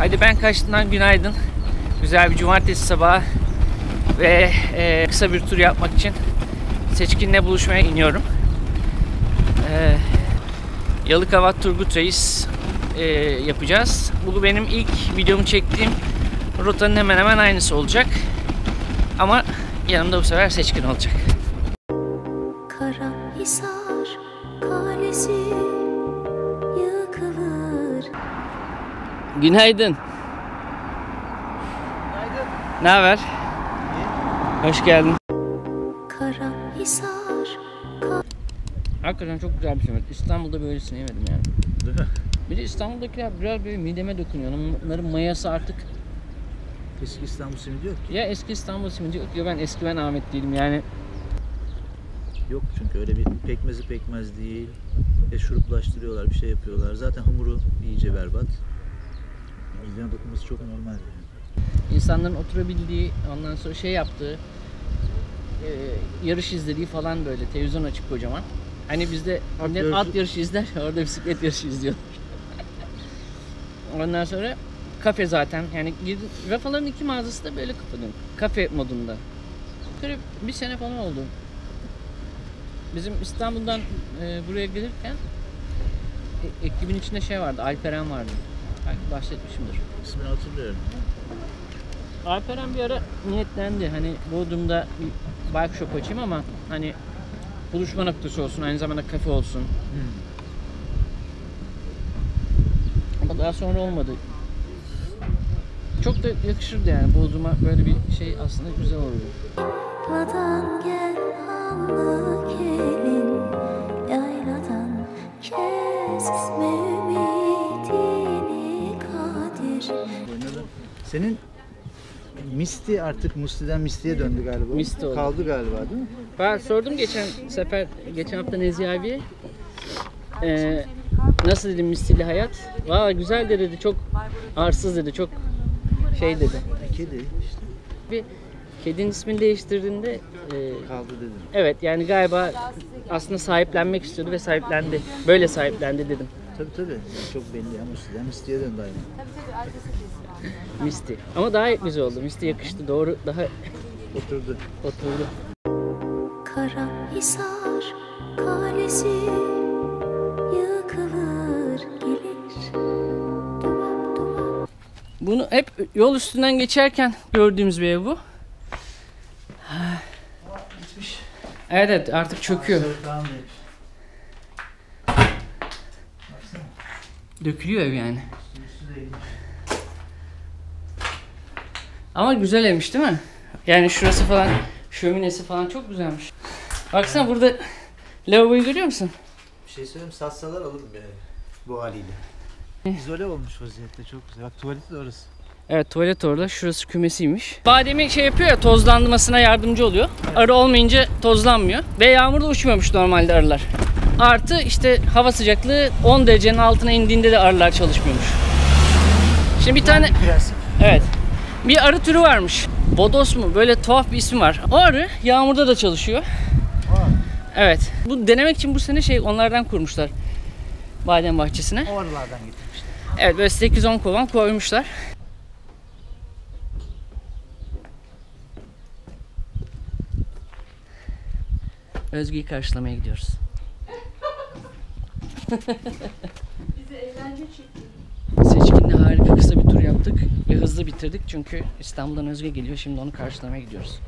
Haydi ben kaçtığından günaydın. Güzel bir cumartesi sabahı ve kısa bir tur yapmak için Seçkin'le buluşmaya iniyorum. Yalıkavak Turgut Reis yapacağız. Bu benim ilk videomu çektiğim rotanın hemen hemen aynısı olacak. Ama yanımda bu sefer Seçkin olacak. Karahisar Kalesi yıkılır. Günaydın. Günaydın. Ne haber? Hoş geldin. Karahisar. Hakikaten çok güzel bir simit. İstanbul'da böylesini yemedim yani. Değil mi? Bir de İstanbul'dakiler biraz böyle mideme dokunuyor. Onların mayası artık. Eski İstanbul simidi yok ki. Ya eski İstanbul simidi yok ya ben Eskimen Ahmet değilim yani. Yok çünkü öyle bir pekmez değil. Şuruplaştırıyorlar, bir şey yapıyorlar. Zaten hamuru iyice berbat. Mideme dokunması çok normal yani. İnsanların oturabildiği, ondan sonra şey yaptığı, yarış izlediği falan böyle televizyon açık kocaman. Hani bizde at yarışı izler, orada bisiklet yarışı izliyorlar. Ondan sonra kafe zaten yani Rafaların 2 mağazası da böyle kapadım. Kafe modunda. Bir sene falan oldu. Bizim İstanbul'dan buraya gelirken ekibin içinde şey vardı, Alperen vardı. Belki bahsetmişimdir. İsmini hatırlıyorum. Alperen bir ara niyetlendi. Hani Bodrum'da bir bike shop açayım ama hani buluşma noktası olsun, aynı zamanda kafe olsun. Ama daha sonra olmadı. Çok da yakışırdı yani Bodrum'a böyle bir şey aslında güzel olurdu. Yayladan gel allı gelin, yayladan kesme ümidini Kadir. Senin Misti artık Musti'den Misti'ye döndü galiba. Misti oldu. Kaldı galiba değil mi? Ben sordum geçen hafta Nezih abiye. Nasıl dedim Misti'li hayat? Valla güzel de dedi, çok arsız dedi, çok şey dedi. Kedi işte. Bir kedinin ismini değiştirdiğinde Kaldı dedim. evet yani galiba aslında sahiplenmek istiyordu ve sahiplendi. Böyle sahiplendi dedim. Tabii. Yani çok belli ya, Musti'den Misti'ye döndü aynı. Misti. Ama daha güzel oldu. Misti yakıştı. Doğru, daha Oturdu. oturdu. Karahisar Kalesi yıkılır gelir. Bunu hep yol üstünden geçerken gördüğümüz bir ev bu. Gitmiş. Evet artık çöküyor. Dökülüyor ev yani. Ama güzel evmiş değil mi? Yani şurası falan, şöminesi falan çok güzelmiş. Baksana burada lavaboyu görüyor musun? Bir şey söyleyeyim, satsalar alırım yani bu haliyle. İzole olmuş vaziyette, çok güzel. Bak tuvaleti de orası. Evet tuvalet orada, şurası kümesiymiş. Bademi şey yapıyor ya, tozlanmasına yardımcı oluyor. Evet. Arı olmayınca tozlanmıyor. Ve yağmurda uçmuyormuş normalde arılar. Artı işte hava sıcaklığı 10 derecenin altına indiğinde de arılar çalışmıyormuş. Şimdi bir tane... Evet. Bir arı türü varmış. Bodos mu? Böyle tuhaf bir ismi var. O arı yağmurda da çalışıyor. Evet. Bu denemek için bu sene onlardan kurmuşlar. Badem bahçesine. O arılardan getirmişler. Evet böyle 8-10 kovan koymuşlar. Özgü'yü karşılamaya gidiyoruz. Bize eğlence çekti. Seçkin'le harika kısa bir tur yaptık ve hızlı bitirdik çünkü İstanbul'dan Özge geliyor, şimdi onu karşılamaya gidiyoruz.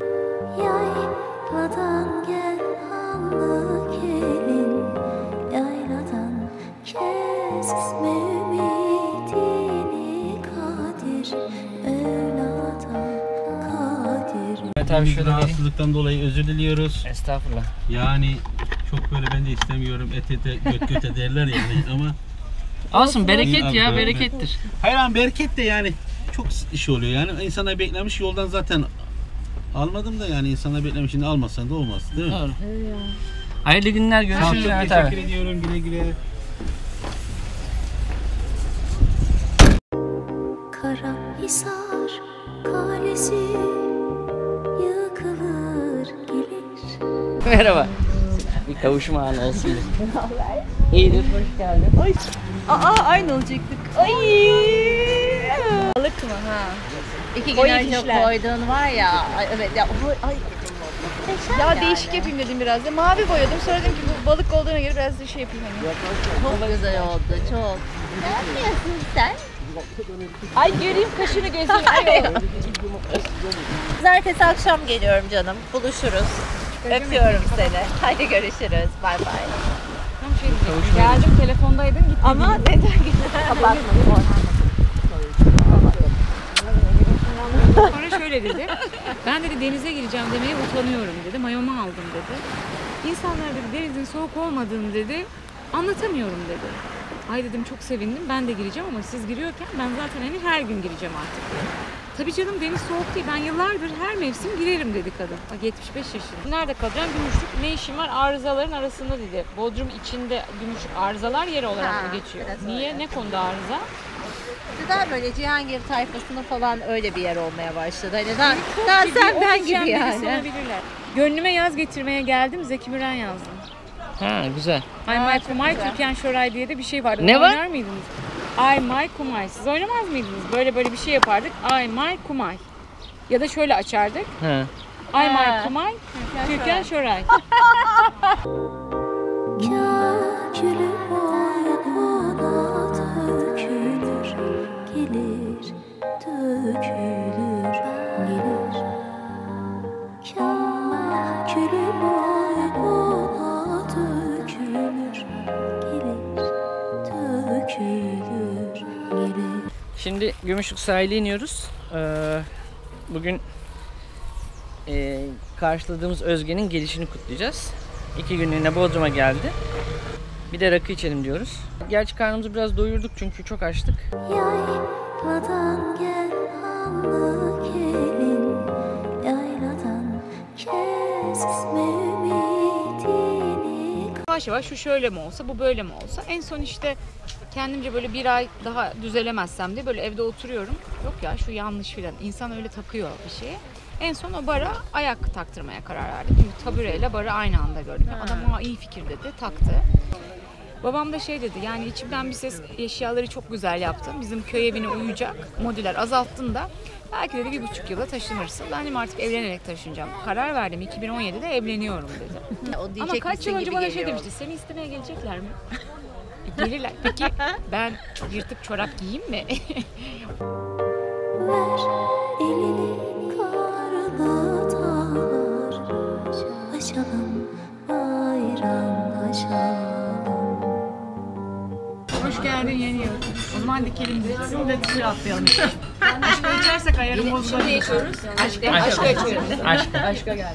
Yayladan gel allı gelin, yayladan kesme ümidini Kadir, Mevla'dan Kadir. Evet abi şöyle rahatsızlıktan dolayı özür diliyoruz. Estağfurullah. Yani çok böyle ben de istemiyorum göt göte derler yani ama Olsun bereket İyi ya abi, berekettir. hayır ama bereket de yani çok iş oluyor yani insana beklemiş yoldan zaten almadım da yani insana beklemiş şimdi almasan da olmaz değil mi? Doğru. Hayırlı günler, görüşürüz. Çok Evet teşekkür abi. ediyorum, güle güle. Karahisar Kalesi yıkılır gelir. Merhaba. Bir kavuşma anı olsun. İyidir, hoş geldin. Aa aynı olacaktık. Ay Balık mı ha? 2 O gün önce yetişler. koyduğun var ya. Ay, evet ya. Ay. Muhteşem Ya yani. değişik yapayım dedim biraz da. Mavi boyadım. Sonra dedim ki bu balık olduğuna göre biraz da şey yapayım hani. Çok güzel oldu. Çok. Ne yapıyorsun sen? Ay göreyim kaşını gözünü. Ay o. Pazartesi akşam geliyorum canım. Buluşuruz. Öpüyorum seni. Hadi görüşürüz. Bay bay. Tam şey diyecektim. Geldim telefondaydın gittin. Ama neden gittin? Kapatma. Sonra şöyle dedi. Ben dedi denize gireceğim demeye utanıyorum dedi. Mayomu aldım dedi. İnsanlar dedi denizin soğuk olmadığını dedi anlatamıyorum dedi. Ay dedim çok sevindim ben de gireceğim ama siz giriyorken ben zaten hani her gün gireceğim artık dedi. Tabii canım deniz soğuk değil. Ben yıllardır her mevsim girerim dedi kadın. Bak 75 yaşında. Nerede kalacağım? Gümüşlük. Ne işim var? Arızaların arasında dedi. Bodrum içinde Gümüşlük arızalar yeri olarak Ha, mı geçiyor? biraz Niye? öyle. Ne konuda arıza? Daha böyle Cihangir tayfasının falan öyle bir yer olmaya başladı. Hani daha Ciddi, sen ben ofisyen gibi birisi yani. olabilirler. Gönlüme yaz getirmeye geldim. Zeki Müren yazdım. Ha güzel. Ay May Kumay, Türkan Şoray diye de bir şey vardı. Ne var? Oynar mıydınız? Ay May Kumay. Siz oynamaz mıydınız? Böyle bir şey yapardık. Ay May Kumay. Ya da şöyle açardık. Ha. Ay May Kumay, Türkan Şoray. Kâkülü boynuna dökülür, gelir, dökülür, gelir. Kâkülü boynuna dökülür, gelir, dökülür, gelir. Şimdi Gümüşlük sahile iniyoruz. Bugün karşıladığımız Özge'nin gelişini kutlayacağız. 2 günlüğüne Bodrum'a geldi. Bir de rakı içelim diyoruz. Gerçi karnımızı biraz doyurduk çünkü çok açtık. Yayladan gel hanlı gelin, yayladan kesme ümidini. Yavaş yavaş şu şöyle mi olsa, bu böyle mi olsa. En son işte kendimce böyle bir ay daha düzelemezsem diye böyle evde oturuyorum. Yok ya şu yanlış filan. İnsan öyle takıyor bir şeye. En son o bara ayak taktırmaya karar verdim. Çünkü tabureyle barı aynı anda gördüm. Adam iyi fikir dedi, taktı. Babam da şey dedi, yani içimden bir ses eşyaları çok güzel yaptın. Bizim köy evine uyacak, modüler azalttın da belki dedi 1,5 yılda taşınırsın. Ben dedim artık evlenerek taşınacağım. Karar verdim, 2017'de evleniyorum dedi. O Ama diyecek kaç yıl misin önce gibi bana şey geliyor. demişti, seni istemeye gelecekler mi? Gelirler. Peki ben yırtık çorap giyeyim mi? Ver elini karlı dağlar, aşalım bayramlaşalım. Hoş geldin yeni yıl. O zaman dikelim dizisini de dizisi atlayalım. Aşka içersek ayarım bozulur. Şimdi içiyoruz. Aşka içiyoruz. Aşkı. Aşka geldi.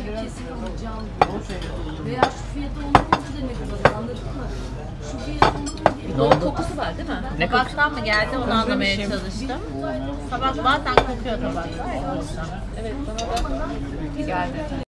Veya şu fiyatı olmayınca demek bana, anladın mı? Şu fiyatı Ne oldu? Kokusu var değil mi? Ne kokusu? Tabaktan mı geldi onu anlamaya çalıştım. Tabak bazen kokuyor tabaklar. geldi.